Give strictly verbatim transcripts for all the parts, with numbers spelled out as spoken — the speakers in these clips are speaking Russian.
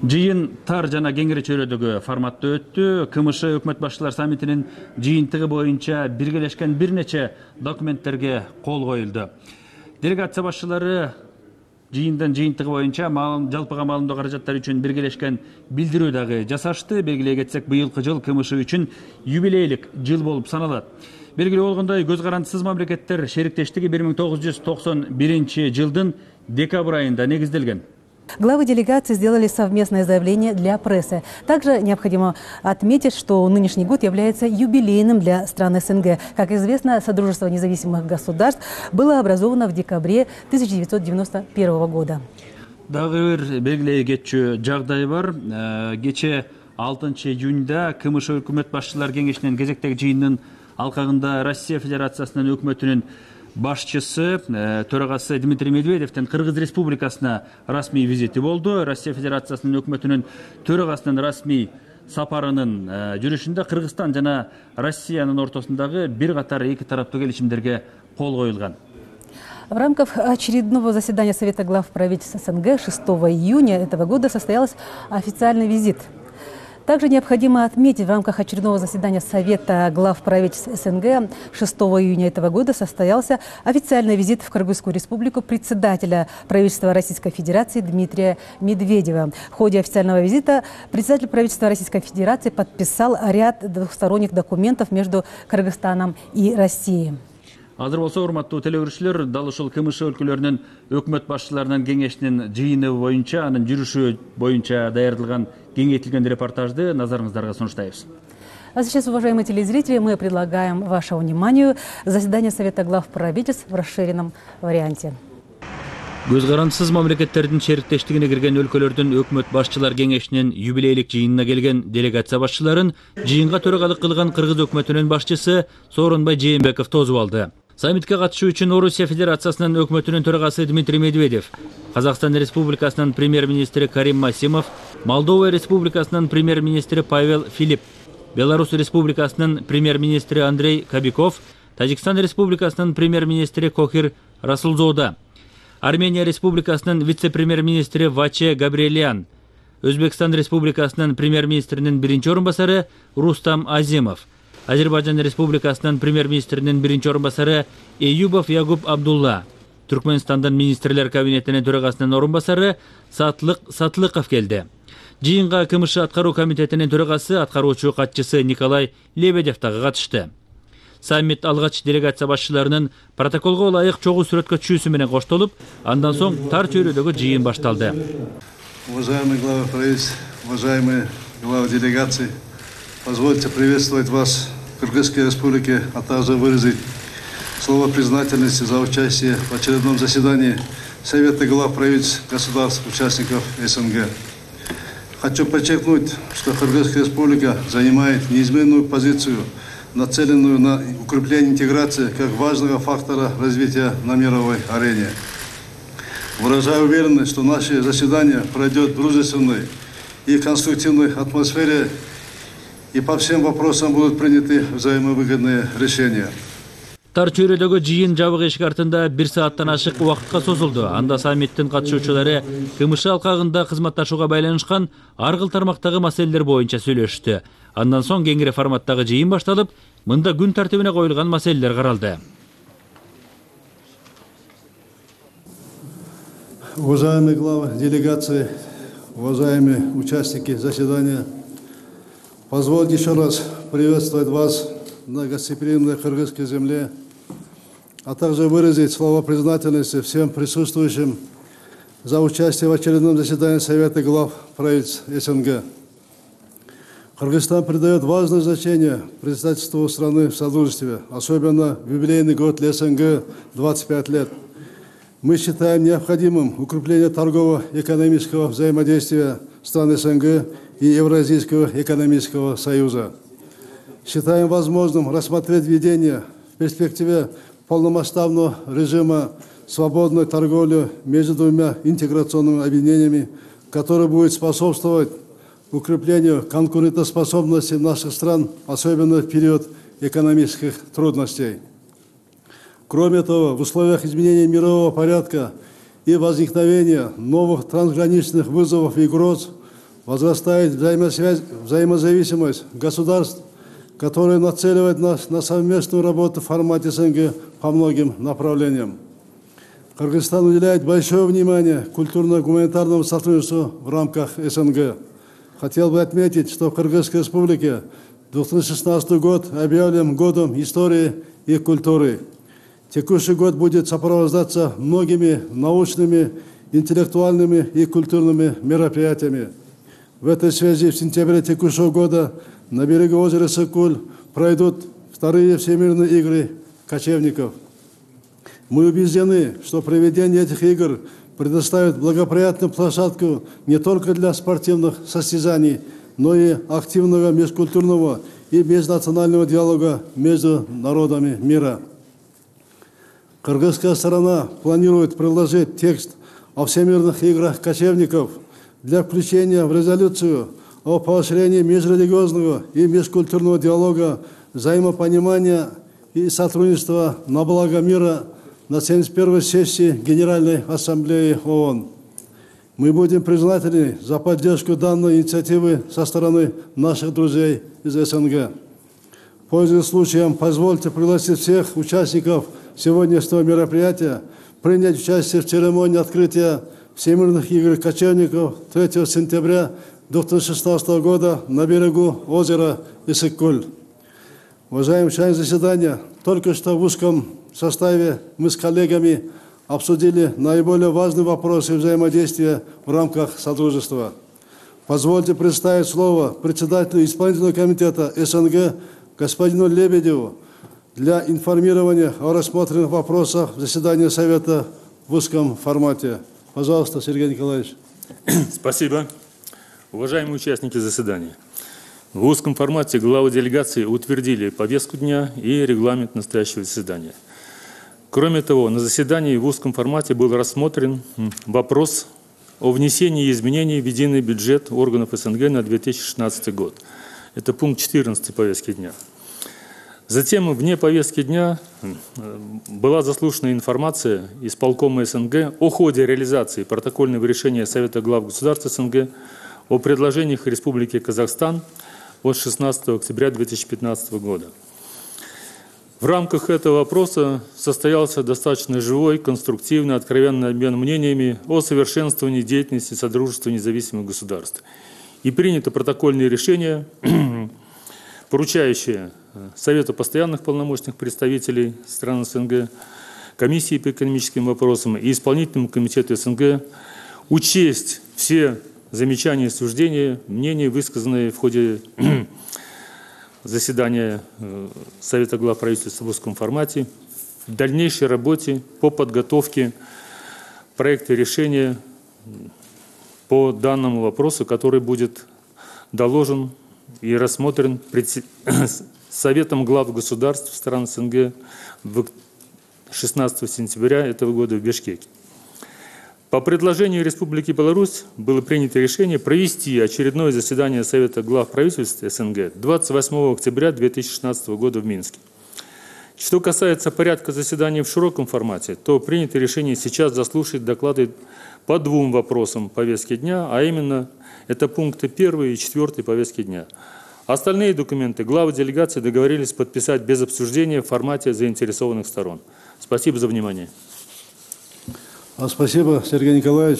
Жыйын тар жана кеңири чөйрөдөгү форматта өттү. КМШ өкмөт башчылар саммитинин жыйынтыгы боюнча биргелешкен бир нече документтерге кол коюлду. Делегация башчылары жыйындын жыйынтыгы боюнча жалпыга маалымдоо каражаттары үчүн биргелешкен билдирүү дагы жасашты. Белгилей кетсек, быйылкы жыл КМШ үчүн юбилейлик жыл болуп саналат. Белгилүү болгондой, көз карандысыз мамлекеттер шериктештиги бир миң тогуз жүз токсон биринчи жылдын декабрь айында негизделген. Главы делегации сделали совместное заявление для прессы. Также необходимо отметить, что нынешний год является юбилейным для стран СНГ. Как известно, Содружество независимых государств было образовано в декабре тысяча девятьсот девяносто первого года. Дагы бир белгилей кетчү жагдай бар. Кече алтынчы июнда КМШ өкмөт башчылар кеңешинин кезектеги жыйынынын алкагында Россия Федерациясынын өкмөтүнүн башчысы, төрагасы Дмитрий Медведевтин Кыргыз Республикасына расмий визити болду. Россия Федерациясынын өкмөтүнүн төрагасынын расмий сапарынын жүрүшүндө Кыргызстан жана Россиянын ортосундагы бир катар эки тараптуу келишимдерге кол коюлган. В рамках очередного заседания Совета глав правительств СНГ шестого июня этого года состоялся официальный визит. Также необходимо отметить, в рамках очередного заседания Совета глав правительств СНГ шестого июня этого года состоялся официальный визит в Кыргызскую республику председателя правительства Российской Федерации Дмитрия Медведева. В ходе официального визита председатель правительства Российской Федерации подписал ряд двухсторонних документов между Кыргызстаном и Россией. Азыр болсо, урматтуу телегөрүүчүлөр, дал ушул КМШ өлкөлөрүнүн өкмөт башчыларынын кеңешинин жыйыны боюнча, анын жүрүшү боюнча даярдалган кеңейтилген репортажды назарыңыздарга сунуштайбыз. А сейчас, уважаемые телезрители, мы предлагаем вашему вниманию заседание Совета глав правительств в расширенном варианте. Көз карандысыз мамлекеттердин шериктештигине кирген өлкөлөрдүн өкмөт башчылар кеңешинин юбилейлик жыйынына келген делегация башчыларын жыйынга төрагалык кылган Кыргыз өкмөтүнүн башчысы Сооронбай Жээнбеков тосуп алды. Саммитке катышуу үчүн Орусия Федерациясынын өкмөтүнүн төрагасы Дмитрий Медведев, Казакстан Республикасынын премьер-министри Карим Масимов, Молдова Республикасынын премьер-министри Павел Филипп, Беларусь Республикасынын премьер-министри Андрей Кобяков, Тажикстан Республикасынын премьер-министри Кохир Расулзода, Армения Республикасынын вице-премьер-министри Ваче Габриэлиан, Өзбекстан Республикасынын премьер-министринин биринчи орун басары Рустам Азимов, Азербайджан Республикасынын премьер-министринин биринчи орун басары Эюбов Ягуб Абдулла, Түркмөнстандын министрлер кабинетинин төрагасынын орун басары Сатлык Сатлыков келди. Жыйынга КМШ аткаруу комитетинин төрагасы, аткаруучу катчысы Николай Лебедев дагы катышты. Саммит алгач делегация башчыларынын протоколго ылайык чогуу сүрөткө түшүүсү менен коштолуп, андан соң тар чөйрөдөгү жыйын башталды. Уважаемые главы правительств, уважаемые главы делегаций, позвольте приветствовать вас в Кыргызской республике, а также выразить слово признательности за участие в очередном заседании Совета глав правительств государств-участников СНГ. Хочу подчеркнуть, что Кыргызская республика занимает неизменную позицию, нацеленную на укрепление интеграции как важного фактора развития на мировой арене. Выражаю уверенность, что наше заседание пройдет в дружественной и конструктивной атмосфере, и по всем вопросам будут приняты взаимовыгодные решения. Тар чөйрөдөгү жыйын жабык эшик артында бир сааттан ашык убакытка созулду. Анда саммиттин катышуучулары КМШ алкагында кызматташууга байланышкан ар кыл тармактагы маселелер боюнча сүйлөштү. Андан соң кеңири форматтагы жыйын башталып, мында күн тартибине коюлган маселелер каралды. Уважаемые главы делегации, уважаемые участники заседания, позвольте еще раз приветствовать вас на гостеприимной кыргызской земле, а также выразить слова признательности всем присутствующим за участие в очередном заседании Совета глав правительств СНГ. Кыргызстан придает важное значение председательству страны в Содружестве, особенно в юбилейный год для СНГ двадцать пять лет. Мы считаем необходимым укрепление торгово-экономического взаимодействия стран СНГ и Евразийского экономического союза. Считаем возможным рассмотреть введение в перспективе полномасштабного режима свободной торговли между двумя интеграционными объединениями, который будет способствовать укреплению конкурентоспособности наших стран, особенно в период экономических трудностей. Кроме того, в условиях изменения мирового порядка и возникновения новых трансграничных вызовов и угроз Возрастает взаимосвязь, взаимозависимость государств, которые нацеливают нас на совместную работу в формате СНГ по многим направлениям. Кыргызстан уделяет большое внимание культурно-гуманитарному сотрудничеству в рамках СНГ. Хотел бы отметить, что в Кыргызской республике две тысячи шестнадцатый год объявлен годом истории и культуры. Текущий год будет сопровождаться многими научными, интеллектуальными и культурными мероприятиями. В этой связи в сентябре текущего года на берегу озера Сыкуль пройдут вторые всемирные игры кочевников. Мы убеждены, что проведение этих игр предоставит благоприятную площадку не только для спортивных состязаний, но и активного межкультурного и межнационального диалога между народами мира. Кыргызская сторона планирует приложить текст о всемирных играх кочевников для включения в резолюцию о поощрении межрелигиозного и межкультурного диалога, взаимопонимания и сотрудничества на благо мира на семьдесят первой сессии Генеральной Ассамблеи ООН. Мы будем признательны за поддержку данной инициативы со стороны наших друзей из СНГ. Пользуясь случаем, позвольте пригласить всех участников сегодняшнего мероприятия принять участие в церемонии открытия Всемирных игр кочевников третьего сентября две тысячи шестнадцатого года на берегу озера Исыккуль. Уважаемые члены заседания, только что в узком составе мы с коллегами обсудили наиболее важные вопросы взаимодействия в рамках Содружества. Позвольте представить слово председателю исполнительного комитета СНГ господину Лебедеву для информирования о рассмотренных вопросах заседания Совета в узком формате. Пожалуйста, Сергей Николаевич. Спасибо. Уважаемые участники заседания, в узком формате главы делегации утвердили повестку дня и регламент настоящего заседания. Кроме того, на заседании в узком формате был рассмотрен вопрос о внесении изменений в единый бюджет органов СНГ на две тысячи шестнадцатый год. Это пункт четырнадцатый повестки дня. Затем вне повестки дня была заслушана информация исполкома СНГ о ходе реализации протокольного решения Совета глав государств СНГ о предложениях Республики Казахстан от шестнадцатого октября две тысячи пятнадцатого года. В рамках этого вопроса состоялся достаточно живой, конструктивный, откровенный обмен мнениями о совершенствовании деятельности Содружества независимых государств. И принято протокольное решение, поручающее Совету постоянных полномочных представителей стран СНГ, Комиссии по экономическим вопросам и Исполнительному комитету СНГ учесть все замечания и суждения, мнения, высказанные в ходе заседания Совета глав правительства в узком формате, в дальнейшей работе по подготовке проекта решения по данному вопросу, который будет доложен и рассмотрен Советом глав государств стран СНГ шестнадцатого сентября этого года в Бишкеке. По предложению Республики Беларусь было принято решение провести очередное заседание Совета глав правительств СНГ двадцать восьмого октября две тысячи шестнадцатого года в Минске. Что касается порядка заседаний в широком формате, то принято решение сейчас заслушать доклады по двум вопросам повестки дня, а именно это пункты первый и четвертый повестки дня. Остальные документы главы делегации договорились подписать без обсуждения в формате заинтересованных сторон. Спасибо за внимание. Спасибо, Сергей Николаевич.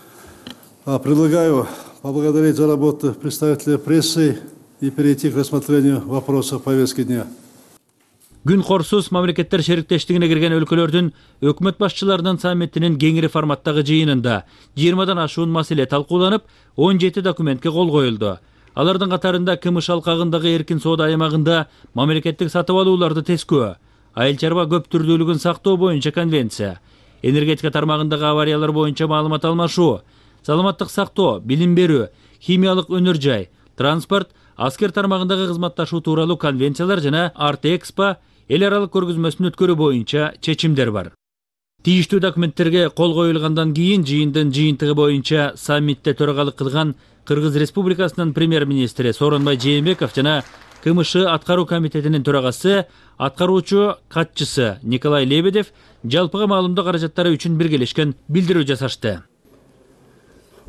Предлагаю поблагодарить за работу представителя прессы и перейти к рассмотрению вопросов повестки дня. Күн корсуз мамлекеттер шериктештигине кирген өлкөлөрдүн өкмөт башчыларынын саммитинин кеңири форматтагы жыйынында жыйырмадан ашуун маселе талкууланып, он жети документке кол коюлду. Алардын катарында КМШ алкагындагы эркин соода аймагында мамлекеттик сатып алууларды тескөө, айыл чарба көп түрдүүлүгүн сактоо боюнча конвенция, энергетика тармагындагы авариялар боюнча маалымат алмашуу, саламаттык сактоо, билим берүү, химиялык өнөр жай, транспорт, аскер тармагындагы кызматташуу тууралуу конвенциялар жана Арт-Экспо эл аралык көргөзмөсүн өткөрүү боюнча чечимдер бар. Тийиштүү документтерге кол коюлгандан кийин жыйындын жыйынтыгы боюнча саммитте төрагалык кылган Кыргыз Республикасынын премьер-министри Сооронбай Жээнбеков жана КМШ аткаруу комитетинин төрагасы, аткаруучу катчысы Николай Лебедев жалпыга маалымдоо каражаттары үчүн биргелешкен билдирүү жасашты.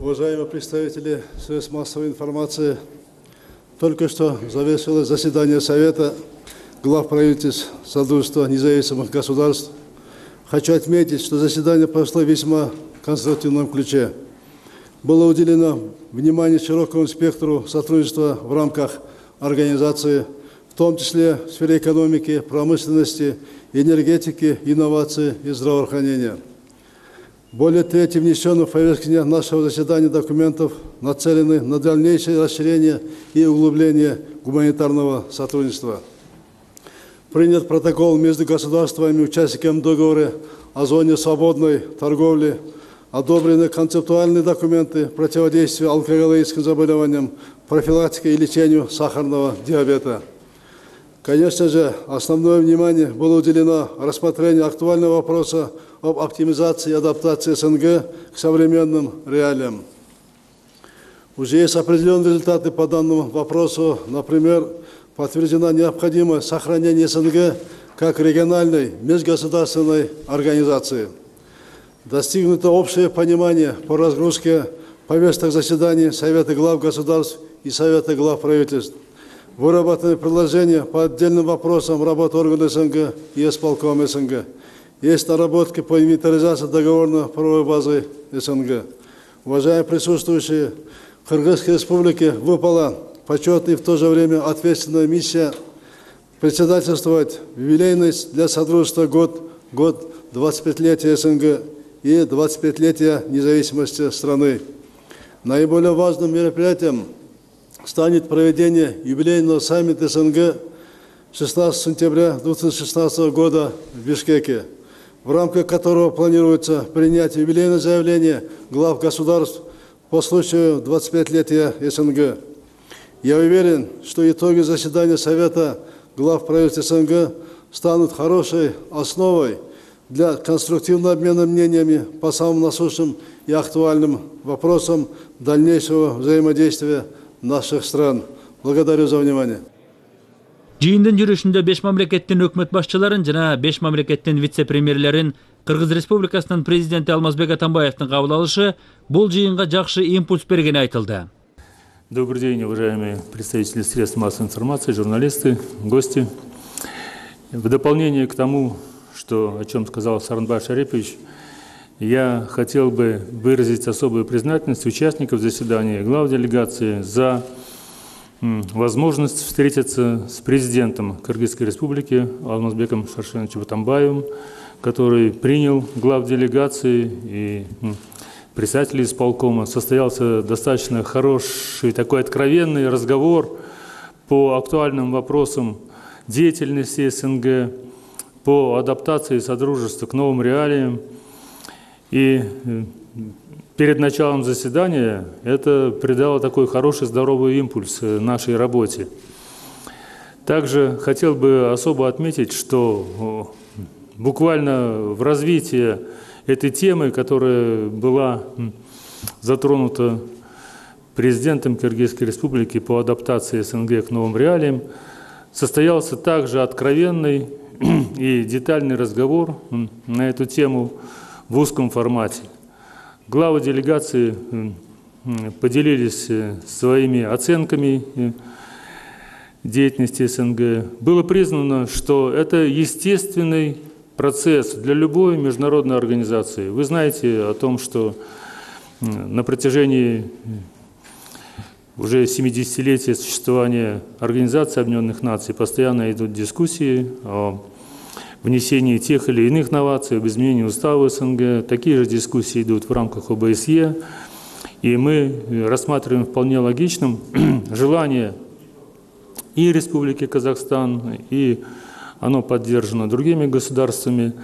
Уважаемые представители средств массовой информации, только что завершилось заседание Совета глав правительств Содружества независимых государств. Хочу отметить, что заседание прошло в весьма конструктивном ключе. Было уделено внимание широкому спектру сотрудничества в рамках организации, в том числе в сфере экономики, промышленности, энергетики, инноваций и здравоохранения. Более трети внесенных в повестку дня нашего заседания документов нацелены на дальнейшее расширение и углубление гуманитарного сотрудничества. Принят протокол между государствами, участниками договора о зоне свободной торговли, одобрены концептуальные документы противодействия алкоголическим заболеваниям, профилактике и лечению сахарного диабета. Конечно же, основное внимание было уделено рассмотрению актуального вопроса об оптимизации и адаптации СНГ к современным реалиям. Уже есть определенные результаты по данному вопросу. Например, подтверждена необходимость сохранения СНГ как региональной межгосударственной организации. Достигнуто общее понимание по разгрузке повесток заседаний Совета глав государств и Совета глав правительств. Выработаны предложения по отдельным вопросам работы органов СНГ и исполкома СНГ. Есть наработки по инвентаризации договорно-правовой базы СНГ. Уважаемые присутствующие, в Кыргызской республике выпала почетная и в то же время ответственная миссия председательствовать в юбилейный для Содружества год, год двадцатипятилетия СНГ и двадцатипятилетия независимости страны. Наиболее важным мероприятием станет проведение юбилейного саммита СНГ шестнадцатого сентября две тысячи шестнадцатого года в Бишкеке, в рамках которого планируется принять юбилейное заявление глав государств по случаю двадцатипятилетия СНГ. Я уверен, что итоги заседания Совета глав правительств СНГ станут хорошей основой для конструктивного обмена мнениями по самым насущным и актуальным вопросам дальнейшего взаимодействия наших стран. Благодарю за внимание. Жыйындын жүрүшүндө беш мамлекеттин өкмөт башчыларын жана беш мамлекеттин вице-премьерлерин Кыргыз Республикасынын президенти Алмазбек Атамбаевдин кабыл алышы бул жыйынга жакшы импульс бергени айтылды. Добрый день, уважаемые представители средств массовой информации, журналисты, гости. В дополнение к тому, что, о чем сказал Сооронбай Шарипович, я хотел бы выразить особую признательность участников заседания, глав делегации за возможность встретиться с президентом Кыргызской республики Алмазбеком Шаршеновичем Атамбаевым, который принял глав делегации и председателей исполкома. Состоялся достаточно хороший, такой откровенный разговор по актуальным вопросам деятельности СНГ, по адаптации Содружества к новым реалиям. И перед началом заседания это придало такой хороший, здоровый импульс нашей работе. Также хотел бы особо отметить, что буквально в развитии этой темы, которая была затронута президентом Кыргызской республики по адаптации СНГ к новым реалиям, состоялся также откровенный и детальный разговор на эту тему в узком формате. Главы делегации поделились своими оценками деятельности СНГ. Было признано, что это естественный процесс для любой международной организации. Вы знаете о том, что на протяжении уже семидесятилетия существования Организации Объединенных Наций постоянно идут дискуссии о внесении тех или иных новаций, об изменении устава СНГ. Такие же дискуссии идут в рамках ОБСЕ. И мы рассматриваем вполне логичным желание и Республики Казахстан, и оно поддержано другими государствами,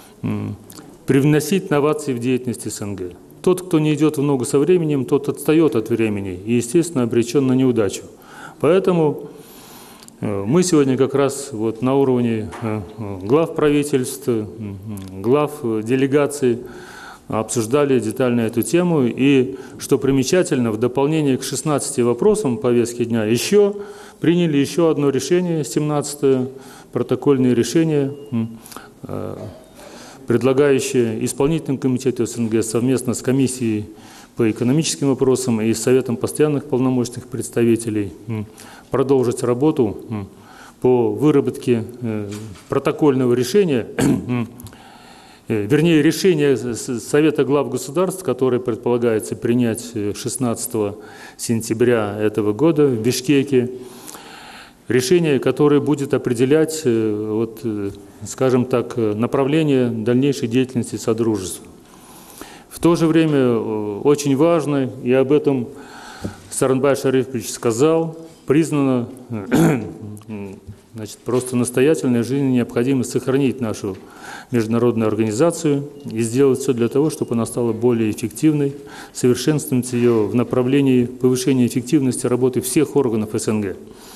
привносить новации в деятельность СНГ. Тот, кто не идет в ногу со временем, тот отстает от времени и, естественно, обречен на неудачу. Поэтому мы сегодня как раз вот на уровне глав правительств, глав делегаций обсуждали детально эту тему. И, что примечательно, в дополнение к шестнадцати вопросам повестки дня еще приняли еще одно решение, семнадцатое протокольное решение, предлагающее исполнительному комитету СНГ совместно с комиссией по экономическим вопросам и с Советом постоянных полномочных представителей продолжить работу по выработке протокольного решения, вернее, решения Совета глав государств, которое предполагается принять шестнадцатого сентября этого года в Бишкеке. Решение, которое будет определять, вот, скажем так, направление дальнейшей деятельности Содружества. В то же время очень важно, и об этом Сооронбай Шарипович сказал, признано, значит, просто настоятельно жизненно необходимо сохранить нашу международную организацию и сделать все для того, чтобы она стала более эффективной, совершенствовать ее в направлении повышения эффективности работы всех органов СНГ.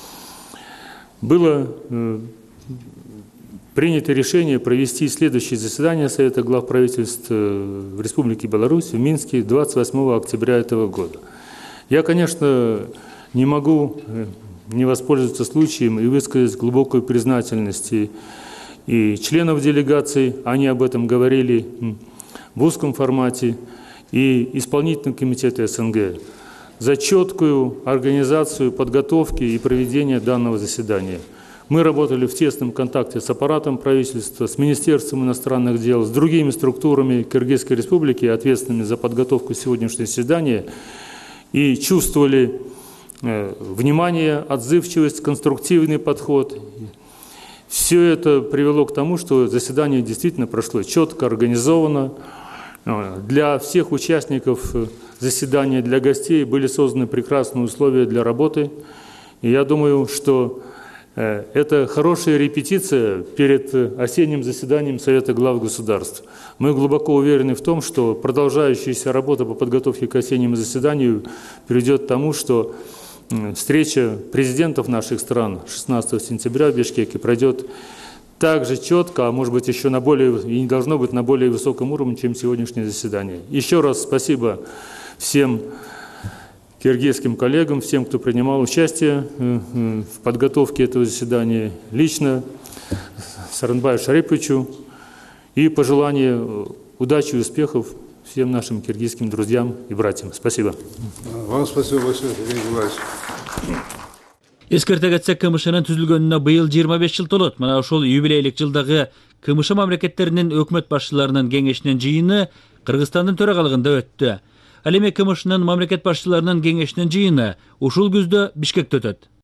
Было э, принято решение провести следующее заседание Совета глав правительств э, в Республике Беларусь в Минске двадцать восьмого октября этого года. Я, конечно, не могу э, не воспользоваться случаем и высказать глубокую признательность и, и членов делегаций, они об этом говорили в узком формате, и исполнительного комитета СНГ за четкую организацию подготовки и проведения данного заседания. Мы работали в тесном контакте с аппаратом правительства, с Министерством иностранных дел, с другими структурами Кыргызской Республики, ответственными за подготовку сегодняшнего заседания, и чувствовали э, внимание, отзывчивость, конструктивный подход. Все это привело к тому, что заседание действительно прошло четко, организованно. Для всех участников заседания, для гостей были созданы прекрасные условия для работы. И я думаю, что это хорошая репетиция перед осенним заседанием Совета глав государств. Мы глубоко уверены в том, что продолжающаяся работа по подготовке к осеннему заседанию приведет к тому, что встреча президентов наших стран шестнадцатого сентября в Бишкеке пройдет так же четко, а может быть еще на более, и не должно быть на более высоком уровне, чем сегодняшнее заседание. Еще раз спасибо всем киргизским коллегам, всем, кто принимал участие в подготовке этого заседания, лично Сооронбаю Шариповичу, и пожелание удачи и успехов всем нашим киргизским друзьям и братьям. Спасибо. Вам спасибо большое, Сергей Николаевич. Эскерте кетсек, КМШнын түзүлгөнүнө быйыл жыйырма беш жыл толот. Мына ошол юбилейлик жылдагы КМШ мамлекеттеринин өкмөт башчыларынын кеңешинин жыйыны Кыргызстандын төрагалыгында өттү. Ал эми КМШнын мамлекет башчыларынын кеңешинин жыйыны ушул күздө Бишкекте өтөт.